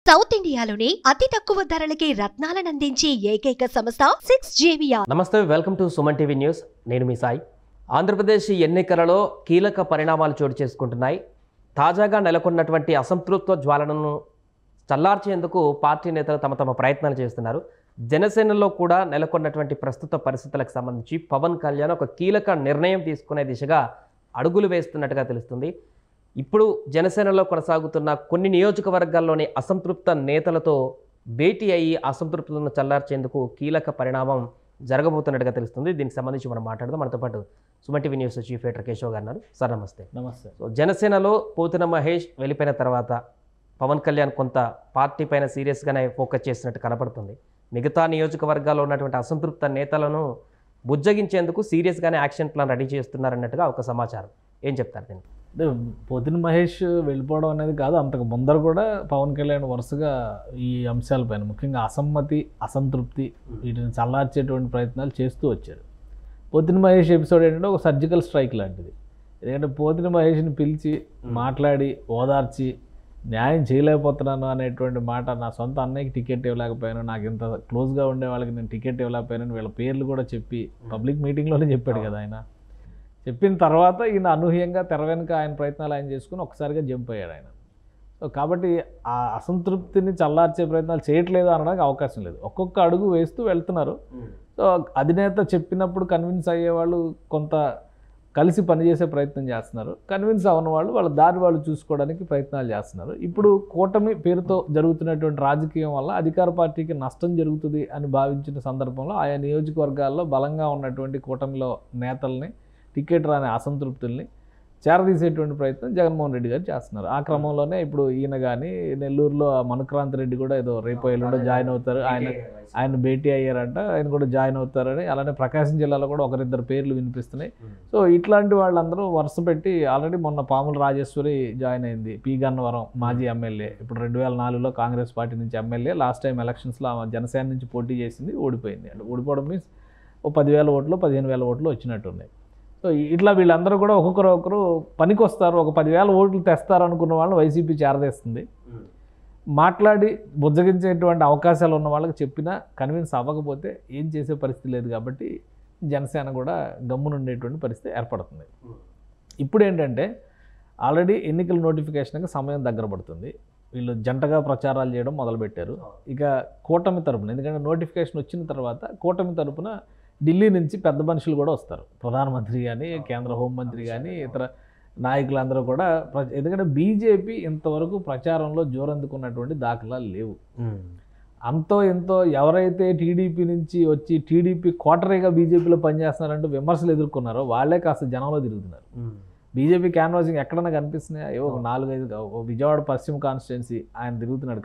South ఇండియాలోనే అతి తక్కువ ధరలకి రత్నాలను అందించే ఏకైక సంస్థ 6JVR. నమస్తే, welcome to Suman TV news. నేను మీ సాయి. ఆంధ్రప్రదేశ్ ఎన్నికలలో కీలక పరిణామాలు చోటు చేసుకుంటున్నాయి. తాజాగా నెలకొన్నటువంటి అసంతృప్త జ్వాలనను చల్లార్చేందుకు పార్టీ నేతలు తమ ప్రయత్నాలు చేస్తున్నారు. జనసేనలో కూడా నెలకొన్నటువంటి ప్రస్తుత పరిస్థితులకు సంబంధించి పవన్ కళ్యాణ్ ఒక కీలక నిర్ణయం తీసుకునే దిశగా అడుగులు వేస్తున్నట్టుగా తెలుస్తుంది. ఇప్పుడు జనసేనలో కొనసాగుతున్న కొన్ని నియోజకవర్గాల్లోని అసంతృప్త నేతలతో భేటీ అయ్యి అసంతృప్తులను చల్లార్చేందుకు కీలక పరిణామం జరగబోతున్నట్టుగా తెలుస్తుంది. దీనికి సంబంధించి మనం మాట్లాడదాం. మనతో పాటు Suman TV news chief editor Keshav గారు ఉన్నారు. సార్ నమస్తే. నమస్తే. సో జనసేనలో పోతిన మహేష్ వెళ్ళిపోయిన తర్వాత పవన్ కళ్యాణ్ కొంత పార్టీ పైన సీరియస్గానే ఫోకస్ చేసినట్టు కనపడుతుంది. మిగతా నియోజకవర్గాల్లో ఉన్నటువంటి అసంతృప్త నేతలను బుజ్జగించేందుకు సీరియస్గానే యాక్షన్ ప్లాన్ రెడీ చేస్తున్నారన్నట్టుగా ఒక సమాచారం. ఏం చెప్తారు దీనికి? అంటే పోతిన మహేష్ వెళ్ళిపోవడం అనేది కాదు, అంతకు ముందర కూడా పవన్ కళ్యాణ్ వరుసగా ఈ అంశాలపైన ముఖ్యంగా అసమ్మతి, అసంతృప్తి వీటిని చల్లార్చేటువంటి ప్రయత్నాలు చేస్తూ వచ్చారు. పోతిన మహేష్ ఎపిసోడ్ ఏంటంటే ఒక సర్జికల్ స్ట్రైక్ లాంటిది. ఎందుకంటే పోతిన మహేష్ని పిలిచి మాట్లాడి ఓదార్చి న్యాయం చేయలేకపోతున్నాను అనేటువంటి మాట, నా సొంత అన్నయ్యకి టికెట్ ఇవ్వలేకపోయాను, నాకు ఇంత క్లోజ్గా ఉండే వాళ్ళకి నేను టికెట్ ఇవ్వలేకపోయాను, వీళ్ళ పేర్లు కూడా చెప్పి పబ్లిక్ మీటింగ్లోనే చెప్పాడు కదా ఆయన. చెప్పిన తర్వాత ఈయన అనూహ్యంగా తెర వెనుక ఆయన ప్రయత్నాలు ఆయన చేసుకుని ఒకసారిగా జంప్ అయ్యాడు ఆయన. సో కాబట్టి ఆ అసంతృప్తిని చల్లార్చే ప్రయత్నాలు చేయట్లేదు అనడానికి అవకాశం లేదు. ఒక్కొక్క అడుగు వేస్తూ వెళ్తున్నారు. సో అధినేత చెప్పినప్పుడు కన్విన్స్ అయ్యేవాళ్ళు కొంత కలిసి పనిచేసే ప్రయత్నం చేస్తున్నారు. కన్విన్స్ అవ్వని వాళ్ళు వాళ్ళ దారి వాళ్ళు చూసుకోవడానికి ప్రయత్నాలు చేస్తున్నారు. ఇప్పుడు కూటమి పేరుతో జరుగుతున్నటువంటి రాజకీయం వల్ల అధికార పార్టీకి నష్టం జరుగుతుంది అని భావించిన సందర్భంలో ఆయా నియోజకవర్గాల్లో బలంగా ఉన్నటువంటి కూటమిలో నేతల్ని, టికెట్ రాని అసంతృప్తుల్ని చేరదీసేటువంటి ప్రయత్నం జగన్మోహన్ రెడ్డి గారు చేస్తున్నారు. ఆ క్రమంలోనే ఇప్పుడు ఈయన కానీ నెల్లూరులో మనుక్రాంత్ రెడ్డి కూడా ఏదో రేపు ఎల్లుండో జాయిన్ అవుతారు, ఆయన భేటీ అయ్యారంట, ఆయన కూడా జాయిన్ అవుతారని. అలానే ప్రకాశం జిల్లాలో కూడా ఒకరిద్దరు పేర్లు వినిపిస్తున్నాయి. సో ఇట్లాంటి వాళ్ళందరూ వరుస పెట్టి ఆల్రెడీ మొన్న పాముల రాజేశ్వరి జాయిన్ అయింది, పి గన్నవరం మాజీ ఎమ్మెల్యే, ఇప్పుడు 2004లో కాంగ్రెస్ పార్టీ నుంచి ఎమ్మెల్యే, లాస్ట్ టైం ఎలక్షన్స్లో జనసేన నుంచి పోటీ చేసింది, ఓడిపోయింది. అంటే ఓడిపోవడం మీన్స్ ఓ 10,000 ఓట్లు 15,000 ఓట్లు వచ్చినట్టున్నాయి. సో ఇట్లా వీళ్ళందరూ కూడా ఒక్కొక్కరు పనికి వస్తారు, ఒక 10,000 ఓట్లు తెస్తారు అనుకున్న వాళ్ళని వైసీపీ చేరదేస్తుంది. మాట్లాడి బుజ్జగించేటువంటి అవకాశాలు ఉన్న వాళ్ళకి చెప్పినా కన్విన్స్ అవ్వకపోతే ఏం చేసే పరిస్థితి లేదు. కాబట్టి జనసేన కూడా గమ్మునుండేటువంటి పరిస్థితి ఏర్పడుతుంది. ఇప్పుడు ఏంటంటే ఆల్రెడీ ఎన్నికల నోటిఫికేషన్కి సమయం దగ్గర పడుతుంది. వీళ్ళు జంటగా ప్రచారాలు చేయడం మొదలుపెట్టారు. ఇక కూటమి తరపున, ఎందుకంటే నోటిఫికేషన్ వచ్చిన తర్వాత కూటమి తరపున ఢిల్లీ నుంచి పెద్ద మనుషులు కూడా వస్తారు, ప్రధానమంత్రి కానీ, కేంద్ర హోంమంత్రి కానీ, ఇతర నాయకులందరూ కూడా. ఎందుకంటే బీజేపీ ఇంతవరకు ప్రచారంలో జోరందుకున్నటువంటి దాఖలాలు లేవు. అంతో ఎంతో ఎవరైతే టీడీపీ నుంచి వచ్చి టీడీపీ క్వార్టరీగా బీజేపీలో పనిచేస్తున్నారంటూ విమర్శలు ఎదుర్కొన్నారో వాళ్ళే కాస్త జనంలో తిరుగుతున్నారు. బీజేపీ క్యాన్వాసింగ్ ఎక్కడన్నా కనిపిస్తున్నాయా? ఏవో 4-5 విజయవాడ పశ్చిమ కాన్స్టిట్యున్సీ ఆయన తిరుగుతున్నాడు,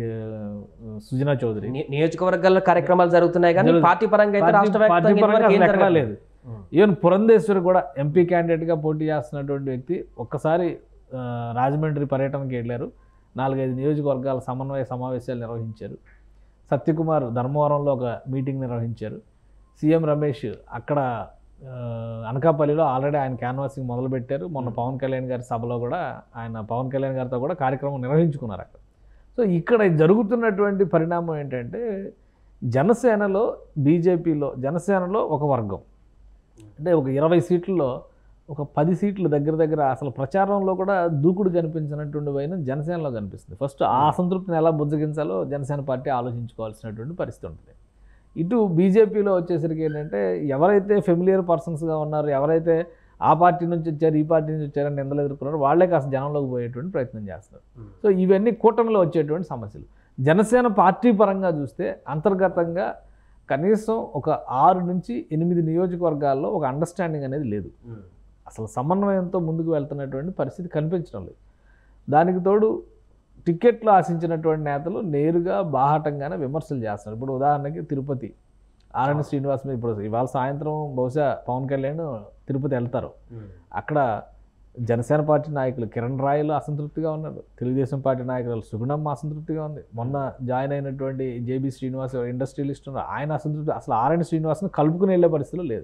సుజనా చౌదరి. నియోజకవర్గాల్లో కార్యక్రమాలు జరుగుతున్నాయి కానీ పార్టీ పరంగా ఎక్కడా లేదు. ఈవెన్ పురంధేశ్వరి కూడా ఎంపీ క్యాండిడేట్గా పోటీ చేస్తున్నటువంటి వ్యక్తి ఒక్కసారి రాజమండ్రి పర్యటనకి వెళ్ళారు, 4-5 నియోజకవర్గాల సమన్వయ సమావేశాలు నిర్వహించారు. సత్యకుమార్ ధర్మవరంలో ఒక మీటింగ్ నిర్వహించారు. సీఎం రమేష్ అక్కడ అనకాపల్లిలో ఆల్రెడీ ఆయన క్యాన్వాసింగ్ మొదలుపెట్టారు. మొన్న పవన్ కళ్యాణ్ గారి సభలో కూడా ఆయన పవన్ కళ్యాణ్ గారితో కూడా కార్యక్రమం నిర్వహించుకున్నారు అక్కడ. సో ఇక్కడ జరుగుతున్నటువంటి పరిణామం ఏంటంటే జనసేనలో, బీజేపీలో జనసేనలో ఒక వర్గం, అంటే ఒక 20 సీట్లలో ఒక 10 సీట్లు దగ్గర అసలు ప్రచారంలో కూడా దూకుడు కనిపించినటువంటి వైన జనసేనలో కనిపిస్తుంది. ఫస్ట్ ఆ అసంతృప్తిని ఎలా బుజ్జగించాలో జనసేన పార్టీ ఆలోచించుకోవాల్సినటువంటి పరిస్థితి ఉంటుంది. ఇటు బీజేపీలో వచ్చేసరికి ఏంటంటే ఎవరైతే ఫెమిలియర్ పర్సన్స్గా ఉన్నారో, ఎవరైతే ఆ పార్టీ నుంచి వచ్చారు, ఈ పార్టీ నుంచి వచ్చారని నిందలు ఎదుర్కొన్నారో వాళ్ళే కాస్త జనంలోకి పోయేటువంటి ప్రయత్నం చేస్తారు. సో ఇవన్నీ కూటమిలో వచ్చేటువంటి సమస్యలు. జనసేన పార్టీ పరంగా చూస్తే అంతర్గతంగా కనీసం ఒక 6 నుంచి 8 నియోజకవర్గాల్లో ఒక అండర్స్టాండింగ్ అనేది లేదు. అసలు సమన్వయంతో ముందుకు వెళ్తున్నటువంటి పరిస్థితి కనిపించడం లేదు. దానికి తోడు టికెట్లు ఆశించినటువంటి నేతలు నేరుగా బాహాటంగానే విమర్శలు చేస్తున్నారు. ఇప్పుడు ఉదాహరణకి తిరుపతి ఆర్ఎన్ శ్రీనివాస్ మీద ఇప్పుడు ఇవాళ సాయంత్రం బహుశా పవన్ కళ్యాణ్ తిరుపతి వెళ్తారు. అక్కడ జనసేన పార్టీ నాయకులు కిరణ్ రాయలు అసంతృప్తిగా ఉన్నారు, తెలుగుదేశం పార్టీ నాయకులు సుగుణమ్మ అసంతృప్తిగా ఉంది, మొన్న జాయిన్ అయినటువంటి జేబీ శ్రీనివాస్ ఇండస్ట్రియలిస్ట్ ఉన్నారు, ఆయన అసంతృప్తి. అసలు ఆర్ఎన్ శ్రీనివాస్ని కలుపుకుని వెళ్ళే పరిస్థితులు లేదు.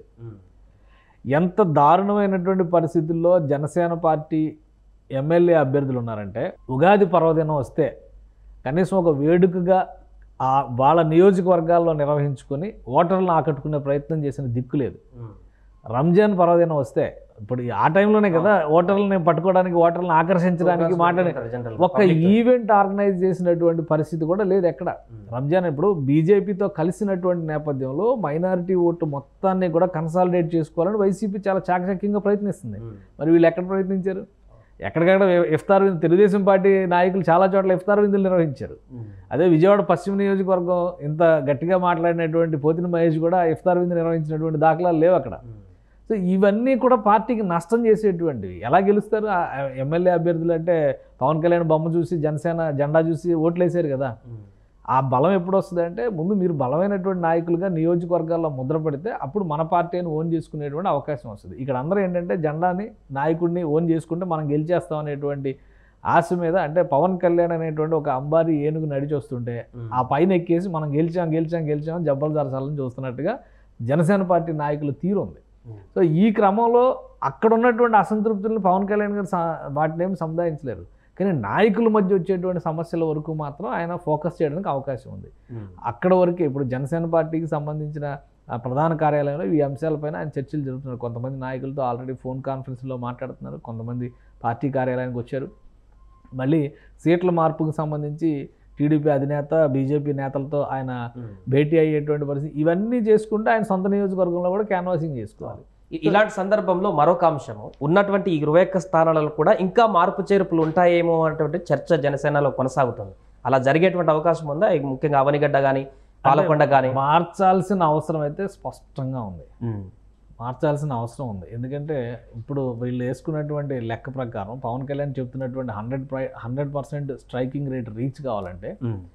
ఎంత దారుణమైనటువంటి పరిస్థితుల్లో జనసేన పార్టీ ఎమ్మెల్యే అభ్యర్థులు ఉన్నారంటే ఉగాది పర్వదినం వస్తే కనీసం ఒక వేడుకగా వాళ్ళ నియోజకవర్గాల్లో నిర్వహించుకొని ఓటర్లను ఆకట్టుకునే ప్రయత్నం చేసిన దిక్కు లేదు. రంజాన్ పర్వదినం వస్తే ఇప్పుడు ఆ టైంలోనే కదా ఓటర్లని పట్టుకోవడానికి, ఓటర్లను ఆకర్షించడానికి ఒక ఈవెంట్ ఆర్గనైజ్ చేసినటువంటి పరిస్థితి కూడా లేదు ఎక్కడ. రంజాన్ ఇప్పుడు బీజేపీతో కలిసినటువంటి నేపథ్యంలో మైనారిటీ ఓటు మొత్తాన్ని కూడా కన్సాలిడేట్ చేసుకోవాలని వైసీపీ చాలా చాకచక్యంగా ప్రయత్నిస్తుంది. మరి వీళ్ళు ఎక్కడ ప్రయత్నించారు? ఎక్కడికక్కడ ఇఫ్తార్ విందు, తెలుగుదేశం పార్టీ నాయకులు చాలా చోట్ల ఇఫ్తార్ విందులు నిర్వహించారు. అదే విజయవాడ పశ్చిమ నియోజకవర్గం ఇంత గట్టిగా మాట్లాడినటువంటి పోతిన మహేష్ కూడా ఇఫ్తార్ విందు నిర్వహించినటువంటి దాఖలాలు లేవు అక్కడ. సో ఇవన్నీ కూడా పార్టీకి నష్టం చేసేటువంటివి. ఎలా గెలుస్తారు? ఎమ్మెల్యే అభ్యర్థులు అంటే పవన్ కళ్యాణ్ బొమ్మ చూసి, జనసేన జెండా చూసి ఓట్లు వేసారు కదా. ఆ బలం ఎప్పుడు వస్తుంది అంటే ముందు మీరు బలమైనటువంటి నాయకులుగా నియోజకవర్గాల్లో ముద్రపడితే అప్పుడు మన పార్టీని ఓన్ చేసుకునేటువంటి అవకాశం వస్తుంది. ఇక్కడ అందరూ ఏంటంటే జెండాని, నాయకుడిని ఓన్ చేసుకుంటే మనం గెలిచేస్తాం అనేటువంటి ఆశ మీద, అంటే పవన్ కళ్యాణ్ అనేటువంటి ఒక అంబారి ఏనుగు నడిచి వస్తుంటే ఆ పైన ఎక్కేసి మనం గెలిచాం జబ్బలు జరసాలని చూస్తున్నట్టుగా జనసేన పార్టీ నాయకుల తీరు ఉంది. సో ఈ క్రమంలో అక్కడ ఉన్నటువంటి అసంతృప్తులను పవన్ కళ్యాణ్ గారు వాటిని ఏమి సముదాయించలేరు. కానీ నాయకుల మధ్య వచ్చేటువంటి సమస్యల వరకు మాత్రం ఆయన ఫోకస్ చేయడానికి అవకాశం ఉంది. అక్కడ వరకే ఇప్పుడు జనసేన పార్టీకి సంబంధించిన ప్రధాన కార్యాలయంలో ఈ అంశాలపైన ఆయన చర్చలు జరుగుతున్నారు. కొంతమంది నాయకులతో ఆల్రెడీ ఫోన్ కాన్ఫరెన్స్లో మాట్లాడుతున్నారు, కొంతమంది పార్టీ కార్యాలయానికి వచ్చారు. మళ్ళీ సీట్ల మార్పుకు సంబంధించి టీడీపీ అధినేత, బీజేపీ నేతలతో ఆయన భేటీ అయ్యేటువంటి పరిస్థితి. ఇవన్నీ చేసుకుంటే ఆయన సొంత నియోజకవర్గంలో కూడా క్యాన్వాసింగ్ చేసుకోవాలి. ఇలాంటి సందర్భంలో మరొక అంశము, ఉన్నటువంటి 21 స్థానాలలో కూడా ఇంకా మార్పు చేర్పులు ఉంటాయేమో అనేటువంటి చర్చ జనసేనలో కొనసాగుతుంది. అలా జరిగేటువంటి అవకాశం ఉందా? ముఖ్యంగా అవనిగడ్డ కానీ, పాలకొండ కానీ మార్చాల్సిన అవసరం అయితే స్పష్టంగా ఉంది. మార్చాల్సిన అవసరం ఉంది. ఎందుకంటే ఇప్పుడు వీళ్ళు వేసుకున్నటువంటి లెక్క ప్రకారం పవన్ కళ్యాణ్ చెప్తున్నటువంటి 100% స్ట్రైకింగ్ రేట్ రీచ్ కావాలంటే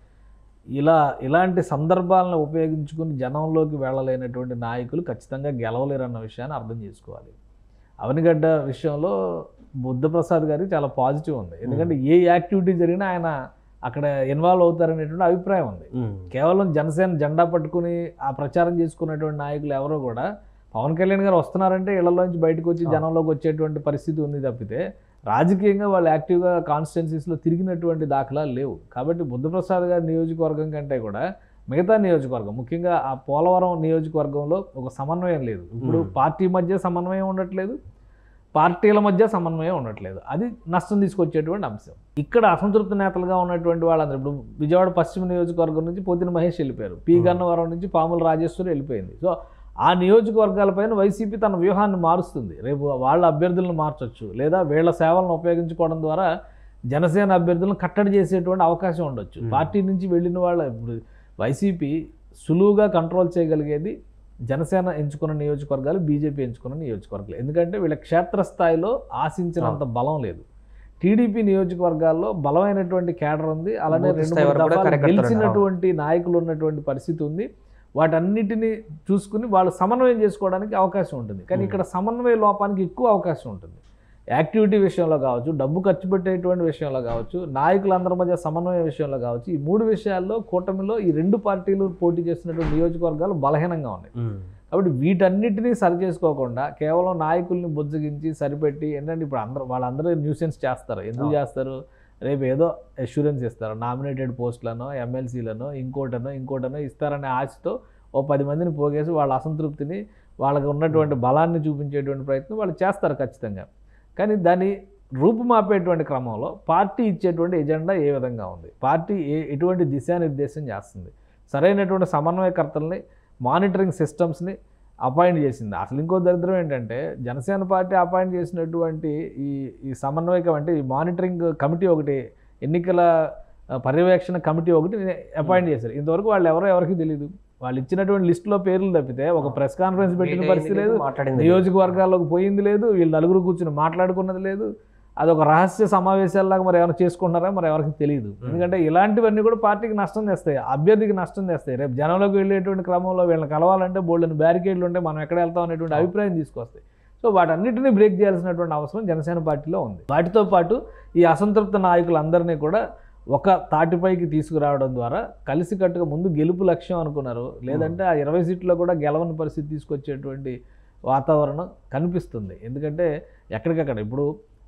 ఇలాంటి సందర్భాలను ఉపయోగించుకుని జనంలోకి వెళ్ళలేనటువంటి నాయకులు ఖచ్చితంగా గెలవలేరన్న విషయాన్ని అర్థం చేసుకోవాలి. అవనిగడ్డ విషయంలో బుద్ధప్రసాద్ గారికి చాలా పాజిటివ్ ఉంది. ఎందుకంటే ఏ యాక్టివిటీ జరిగినా ఆయన అక్కడ ఇన్వాల్వ్ అవుతారనేటువంటి అభిప్రాయం ఉంది. కేవలం జనసేన జెండా పట్టుకుని ఆ ప్రచారం చేసుకున్నటువంటి నాయకులు ఎవరో కూడా పవన్ కళ్యాణ్ గారు వస్తున్నారంటే ఇళ్లలోంచి బయటకు వచ్చి జనంలోకి వచ్చేటువంటి పరిస్థితి ఉంది తప్పితే రాజకీయంగా వాళ్ళు యాక్టివ్గా కాన్స్టిట్యున్సీస్లో తిరిగినటువంటి దాఖలాలు లేవు. కాబట్టి బుద్ధప్రసాద్ గారి నియోజకవర్గం కంటే కూడా మిగతా నియోజకవర్గం, ముఖ్యంగా ఆ పోలవరం నియోజకవర్గంలో ఒక సమన్వయం లేదు. ఇప్పుడు పార్టీ మధ్య సమన్వయం ఉండట్లేదు, పార్టీల మధ్య సమన్వయం ఉండట్లేదు. అది నష్టం తీసుకొచ్చేటువంటి అంశం. ఇక్కడ అసంతృప్తి నేతలుగా ఉన్నటువంటి వాళ్ళందరూ ఇప్పుడు విజయవాడ పశ్చిమ నియోజకవర్గం నుంచి పోతిన మహేష్ వెళ్ళిపోయారు, పి గన్నవరం నుంచి పాముల రాజేశ్వరి వెళ్ళిపోయింది. సో ఆ నియోజకవర్గాలపైన వైసీపీ తన వ్యూహాన్ని మారుస్తుంది. రేపు వాళ్ళ అభ్యర్థులను మార్చొచ్చు, లేదా వీళ్ళ సేవలను ఉపయోగించుకోవడం ద్వారా జనసేన అభ్యర్థులను కట్టడి చేసేటువంటి అవకాశం ఉండొచ్చు. పార్టీ నుంచి వెళ్ళిన వాళ్ళ ఇప్పుడు వైసీపీ సులువుగా కంట్రోల్ చేయగలిగేది జనసేన ఎంచుకున్న నియోజకవర్గాలు, బీజేపీ ఎంచుకున్న నియోజకవర్గాలు. ఎందుకంటే వీళ్ళ క్షేత్రస్థాయిలో ఆశించినంత బలం లేదు. టీడీపీ నియోజకవర్గాల్లో బలమైనటువంటి కేడర్ ఉంది, అలానే 2-3 దఫాలు గెలిచినటువంటి నాయకులు ఉన్నటువంటి పరిస్థితి ఉంది. వాటన్నిటిని చూసుకుని వాళ్ళు సమన్వయం చేసుకోవడానికి అవకాశం ఉంటుంది. కానీ ఇక్కడ సమన్వయ లోపానికి ఎక్కువ అవకాశం ఉంటుంది. యాక్టివిటీ విషయంలో కావచ్చు, డబ్బు ఖర్చు పెట్టేటువంటి విషయంలో కావచ్చు, నాయకులందరి మధ్య సమన్వయం విషయంలో కావచ్చు, ఈ 3 విషయాల్లో కూటమిలో ఈ 2 పార్టీలు పోటీ చేస్తున్నటువంటి నియోజకవర్గాలు బలహీనంగా ఉన్నాయి. కాబట్టి వీటన్నిటినీ సరి చేసుకోకుండా కేవలం నాయకుల్ని బుజ్జగించి సరిపెట్టి ఏంటంటే ఇప్పుడు వాళ్ళందరూ న్యూసెన్స్ చేస్తారు. ఎందుకు చేస్తారు? రేపు ఏదో అష్యూరెన్స్ ఇస్తారు, నామినేటెడ్ పోస్టులను, ఎమ్మెల్సీలను, ఇంకోటనో ఇస్తారనే ఆశతో 10 మందిని పోగేసి వాళ్ళ అసంతృప్తిని, వాళ్ళకి ఉన్నటువంటి బలాన్ని చూపించేటువంటి ప్రయత్నం వాళ్ళు చేస్తారు ఖచ్చితంగా. కానీ దాన్ని రూపుమాపేటువంటి క్రమంలో పార్టీ ఇచ్చేటువంటి ఎజెండా ఏ విధంగా ఉంది, పార్టీ ఎటువంటి దిశానిర్దేశం చేస్తుంది, సరైనటువంటి సమన్వయకర్తల్ని, మానిటరింగ్ సిస్టమ్స్ని అపాయింట్ చేసింది. అసలు ఇంకో దరిద్రం ఏంటంటే జనసేన పార్టీ అపాయింట్ చేసినటువంటి ఈ సమన్వయకం అంటే ఈ మానిటరింగ్ కమిటీ ఒకటి, ఎన్నికల పర్యవేక్షణ కమిటీ ఒకటి అపాయింట్ చేశారు. ఇంతవరకు వాళ్ళు ఎవరికి తెలియదు. వాళ్ళు ఇచ్చినటువంటి లిస్టులో పేర్లు తప్పితే ఒక ప్రెస్ కాన్ఫరెన్స్ పెట్టిన పరిస్థితి లేదు, నియోజకవర్గాల్లోకి పోయింది లేదు, వీళ్ళు నలుగురు కూర్చుని మాట్లాడుకున్నది లేదు. అదొక రహస్య సమావేశాల్లాగా మరి ఏమైనా చేసుకుంటారా మరి ఎవరికి తెలియదు. ఎందుకంటే ఇలాంటివన్నీ కూడా పార్టీకి నష్టం చేస్తాయి, అభ్యర్థికి నష్టం చేస్తాయి. రేపు జనంలోకి వెళ్ళేటువంటి క్రమంలో వీళ్ళని కలవాలంటే బోల్డెన్ బ్యారికేడ్లు ఉంటే మనం ఎక్కడ వెళ్తాం అనేటువంటి అభిప్రాయం తీసుకొస్తాయి. సో వాటన్నిటిని బ్రేక్ చేయాల్సినటువంటి అవసరం జనసేన పార్టీలో ఉంది. వాటితో పాటు ఈ అసంతృప్త నాయకులందరినీ కూడా ఒక తాటిపైకి తీసుకురావడం ద్వారా కలిసికట్టుగా ముందు గెలుపు లక్ష్యం అనుకున్నారు, లేదంటే ఆ 20 సీట్లలో కూడా గెలవని పరిస్థితి తీసుకొచ్చేటువంటి వాతావరణం కనిపిస్తుంది. ఎందుకంటే ఎక్కడికక్కడ ఇప్పుడు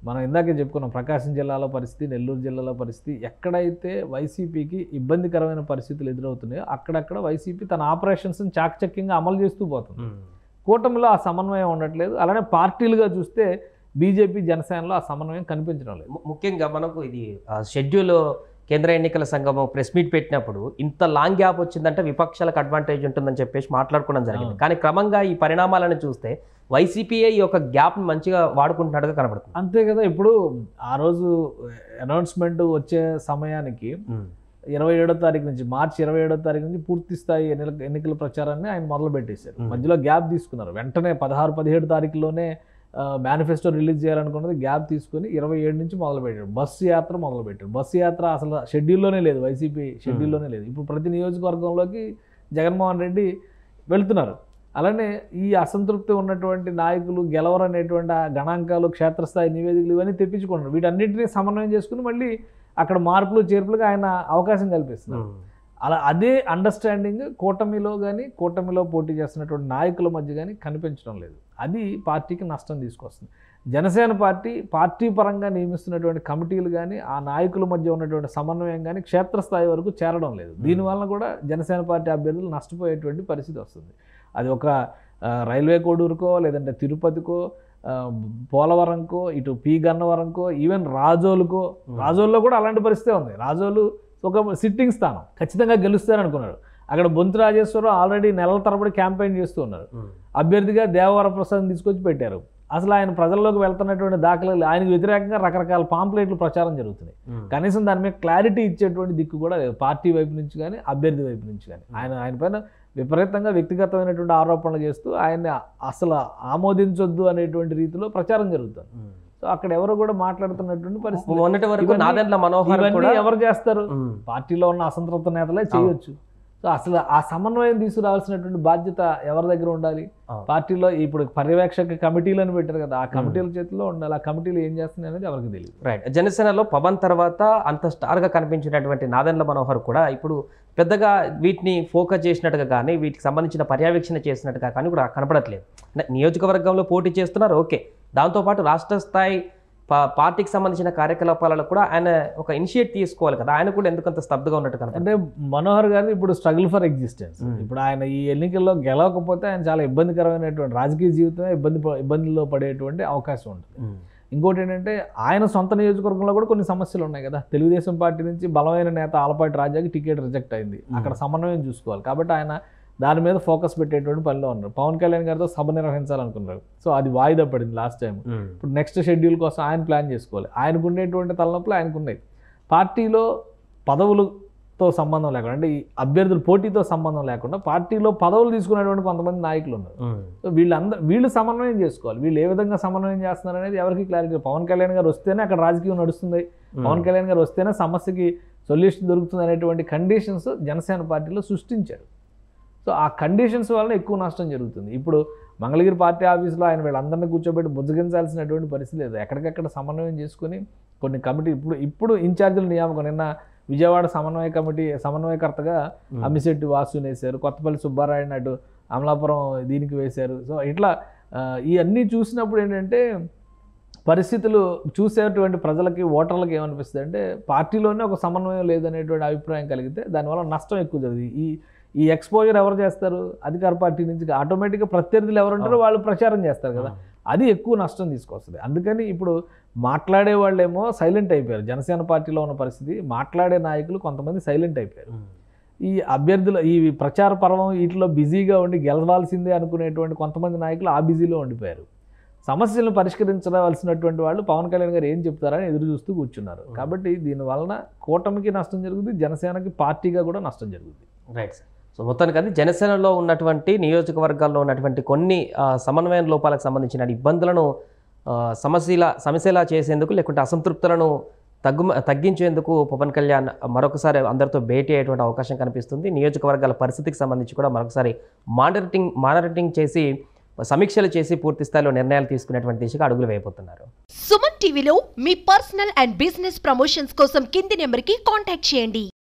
మనం ఇందాకే చెప్పుకున్నాం ప్రకాశం జిల్లాలో పరిస్థితి, నెల్లూరు జిల్లాలో పరిస్థితి. ఎక్కడైతే వైసీపీకి ఇబ్బందికరమైన పరిస్థితులు ఎదురవుతున్నాయో అక్కడక్కడ వైసీపీ తన ఆపరేషన్స్ని చాకచక్యంగా అమలు చేస్తూ పోతుంది. కూటమిలో ఆ సమన్వయం ఉండట్లేదు. అలానే పార్టీలుగా చూస్తే బీజేపీ జనసేనలో ఆ సమన్వయం కనిపించడం లేదు. ముఖ్యంగా మనకు ఇది షెడ్యూల్ కేంద్ర ఎన్నికల సంఘం ప్రెస్ మీట్ పెట్టినప్పుడు ఇంత లాంగ్ గ్యాప్ వచ్చిందంటే విపక్షాలకు అడ్వాంటేజ్ ఉంటుందని చెప్పేసి మాట్లాడుకోవడం జరిగింది. కానీ క్రమంగా ఈ పరిణామాలను చూస్తే వైసీపీఏ ఈ యొక్క గ్యాప్ని మంచిగా వాడుకుంటున్నట్టుగా కనబడుతుంది. అంతే కదా. ఇప్పుడు ఆ రోజు అనౌన్స్మెంట్ వచ్చే సమయానికి 27వ తారీఖు నుంచి, మార్చి 27వ తారీఖు నుంచి పూర్తి స్థాయి ఎన్నికల ప్రచారాన్ని ఆయన మొదలు పెట్టేశారు. మధ్యలో గ్యాప్ తీసుకున్నారు. వెంటనే 16-17 తారీఖులోనే మేనిఫెస్టో రిలీజ్ చేయాలనుకున్నది గ్యాప్ తీసుకొని 27 నుంచి మొదలుపెట్టాడు. బస్సు యాత్ర మొదలుపెట్టాడు. బస్సు యాత్ర అసలు షెడ్యూల్లోనే లేదు, వైసీపీ షెడ్యూల్లోనే లేదు. ఇప్పుడు ప్రతి నియోజకవర్గంలోకి జగన్మోహన్ రెడ్డి వెళ్తున్నారు. అలానే ఈ అసంతృప్తి ఉన్నటువంటి నాయకులు గెలవరనేటువంటి ఆ గణాంకాలు, క్షేత్రస్థాయి నివేదికలు ఇవన్నీ తెప్పించుకుంటున్నారు. వీటన్నింటినీ సమన్వయం చేసుకుని మళ్ళీ అక్కడ మార్పులు చేర్పులుగా ఆయన అవకాశం కల్పిస్తున్నారు. అలా అదే అండర్స్టాండింగ్ కూటమిలో కానీ, కూటమిలో పోటీ చేస్తున్నటువంటి నాయకుల మధ్య కానీ కనిపించడం లేదు. అది పార్టీకి నష్టం తీసుకొస్తుంది. జనసేన పార్టీ పరంగా నియమిస్తున్నటువంటి కమిటీలు కానీ, ఆ నాయకుల మధ్య ఉన్నటువంటి సమన్వయం కానీ క్షేత్రస్థాయి వరకు చేరడం లేదు. దీనివల్ల కూడా జనసేన పార్టీ అభ్యర్థులు నష్టపోయేటువంటి పరిస్థితి వస్తుంది. అది ఒక రైల్వే కోడూరుకో, లేదంటే తిరుపతికో, పోలవరంకో, ఇటు పి గన్నవరంకో, ఈవెన్ రాజోల్లో కూడా అలాంటి పరిస్థితే ఉంది. రాజోలు ఒక సిట్టింగ్ స్థానం, ఖచ్చితంగా గెలుస్తారనుకున్నారు. అక్కడ బొంతు రాజేశ్వరరావు ఆల్రెడీ నెలల తరబడి క్యాంపెయిన్ చేస్తూ ఉన్నారు. అభ్యర్థిగా దేవవర ప్రసాద్ తీసుకొచ్చి పెట్టారు. అసలు ఆయన ప్రజల్లోకి వెళ్తున్నటువంటి దాఖలాలు, ఆయనకు వ్యతిరేకంగా రకరకాల పాంప్లెట్లు ప్రచారం జరుగుతున్నాయి. కనీసం దాని మీద క్లారిటీ ఇచ్చేటువంటి దిక్కు కూడా లేదు, పార్టీ వైపు నుంచి కానీ, అభ్యర్థి వైపు నుంచి కానీ. ఆయన పైన విపరీతంగా వ్యక్తిగతమైనటువంటి ఆరోపణలు చేస్తూ ఆయన్ని అసలు ఆమోదించొద్దు అనేటువంటి రీతిలో ప్రచారం జరుగుతుంది. సో అక్కడ ఎవరు కూడా మాట్లాడుతున్నటువంటి పరిస్థితి. ఎవరు చేస్తారు? పార్టీలో ఉన్న అసంతృప్త నేతలే చేయొచ్చు. సో అసలు ఆ సమన్వయం తీసుకురావాల్సినటువంటి బాధ్యత ఎవరి దగ్గర ఉండాలి? పార్టీలో ఇప్పుడు పర్యవేక్షక కమిటీలను పెట్టారు కదా, ఆ కమిటీల చేతిలో ఉండాలి. ఆ కమిటీలు ఏం చేస్తున్నాయి అనేది ఎవరికి తెలియదు. రైట్. జనసేనలో పవన్ తర్వాత అంత స్టార్గా కనిపించినటువంటి నాదెండ్ల మనోహర్ కూడా ఇప్పుడు పెద్దగా వీటిని ఫోకస్ చేసినట్టుగా కానీ, వీటికి సంబంధించిన పర్యవేక్షణ చేసినట్టుగా కానీ కూడా కనపడట్లేదు. నియోజకవర్గంలో పోటీ చేస్తున్నారు, ఓకే. దాంతోపాటు రాష్ట్ర స్థాయి పార్టీకి సంబంధించిన కార్యకలాపాలలో కూడా ఆయన ఒక ఇనిషియేట్ తీసుకోవాలి కదా. ఆయన కూడా ఎందుకంత స్తబ్దుగా ఉన్నట్టు కనుక. అంటే మనోహర్ గారు ఇప్పుడు స్ట్రగుల్ ఫర్ ఎగ్జిస్టెన్స్. ఇప్పుడు ఆయన ఈ ఎన్నికల్లో గెలవకపోతే ఆయన చాలా ఇబ్బందికరమైనటువంటి రాజకీయ జీవితమే ఇబ్బందుల్లో పడేటువంటి అవకాశం ఉంటుంది. ఇంకోటి ఏంటంటే ఆయన సొంత నియోజకవర్గంలో కూడా కొన్ని సమస్యలు ఉన్నాయి కదా. తెలుగుదేశం పార్టీ నుంచి బలమైన నేత ఆలపాటి రాజాకి టికెట్ రిజెక్ట్ అయింది. అక్కడ సమన్వయం చూసుకోవాలి. కాబట్టి ఆయన దాని మీద ఫోకస్ పెట్టేటువంటి పనిలో ఉన్నారు. పవన్ కళ్యాణ్ గారితో సభ నిర్వహించాలనుకున్నారు. సో అది వాయిదా పడింది లాస్ట్ టైం. ఇప్పుడు నెక్స్ట్ షెడ్యూల్ కోసం ఆయన ప్లాన్ చేసుకోవాలి. ఆయనకు ఉండేటువంటి తలనొప్పులు ఆయనకు ఉన్నాయి. పార్టీలో పదవులతో సంబంధం లేకుండా, అంటే ఈ అభ్యర్థుల పోటీతో సంబంధం లేకుండా పార్టీలో పదవులు తీసుకునేటువంటి కొంతమంది నాయకులు ఉన్నారు. సో వీళ్ళు సమన్వయం చేసుకోవాలి. వీళ్ళు ఏ విధంగా సమన్వయం చేస్తున్నారు అనేది ఎవరికి క్లారిటీ. పవన్ కళ్యాణ్ గారు వస్తేనే అక్కడ రాజకీయం నడుస్తుంది, పవన్ కళ్యాణ్ గారు వస్తేనే సమస్యకి సొల్యూషన్ దొరుకుతుంది అనేటువంటి కండిషన్స్ జనసేన పార్టీలో సృష్టించారు. సో ఆ కండిషన్స్ వలన ఎక్కువ నష్టం జరుగుతుంది. ఇప్పుడు మంగళగిరి పార్టీ ఆఫీస్లో ఆయన వీళ్ళందరినీ కూర్చోబెట్టి బుజ్జగించాల్సినటువంటి పరిస్థితి లేదు. ఎక్కడికక్కడ సమన్వయం చేసుకుని కొన్ని కమిటీ ఇప్పుడు ఇన్ఛార్జీల నియామకం. నిన్న విజయవాడ సమన్వయ కమిటీ సమన్వయకర్తగా అమ్మిశెట్టి వాసుని వేశారు, కొత్తపల్లి సుబ్బారాయుడు అటు అమలాపురం దీనికి వేశారు. సో ఇట్లా ఇవన్నీ చూసినప్పుడు ఏంటంటే పరిస్థితులు చూసేటువంటి ప్రజలకి, ఓటర్లకి ఏమనిపిస్తుంది అంటే పార్టీలోనే ఒక సమన్వయం లేదనేటువంటి అభిప్రాయం కలిగితే దానివల్ల నష్టం ఎక్కువ జరిగింది. ఈ ఎక్స్పోజర్ ఎవరు చేస్తారు? అధికార పార్టీ నుంచి ఆటోమేటిక్గా ప్రత్యర్థులు ఎవరు ఉంటారో వాళ్ళు ప్రచారం చేస్తారు కదా, అది ఎక్కువ నష్టం తీసుకొస్తుంది. అందుకని ఇప్పుడు మాట్లాడే వాళ్ళేమో సైలెంట్ అయిపోయారు. జనసేన పార్టీలో ఉన్న పరిస్థితి, మాట్లాడే నాయకులు కొంతమంది సైలెంట్ అయిపోయారు. ఈ అభ్యర్థులు ఈ ప్రచార పర్వం వీటిలో బిజీగా ఉండి గెలవాల్సిందే అనుకునేటువంటి కొంతమంది నాయకులు ఆ బిజీలో ఉండిపోయారు. సమస్యలను పరిష్కరించవలసినటువంటి వాళ్ళు పవన్ కళ్యాణ్ గారు ఏం చెప్తారని ఎదురు చూస్తూ కూర్చున్నారు. కాబట్టి దీనివలన కూటమికి నష్టం జరుగుతుంది, జనసేనకి పార్టీగా కూడా నష్టం జరుగుతుంది. Right sir. సో మొత్తానికి అది జనసేనలో ఉన్నటువంటి నియోజకవర్గాల్లో ఉన్నటువంటి కొన్ని సమన్వయ లోపాలకు సంబంధించిన ఇబ్బందులను సమస్యలా చేసేందుకు, లేకుంటే అసంతృప్తులను తగ్గించేందుకు పవన్ కళ్యాణ్ మరొకసారి అందరితో భేటీ అయ్యేటువంటి అవకాశం కనిపిస్తుంది. నియోజకవర్గాల పరిస్థితికి సంబంధించి కూడా మరొకసారి మానిటరింగ్ చేసి సమీక్షలు చేసి పూర్తి స్థాయిలో నిర్ణయాలు తీసుకునేటువంటి దిశగా అడుగులు వేయబోతున్నారు. సుమన్ టీవీలో మీ పర్సనల్ అండ్ బిజినెస్ ప్రమోషన్స్ కోసం కింది నెంబర్కి కాంటాక్ట్ చేయండి.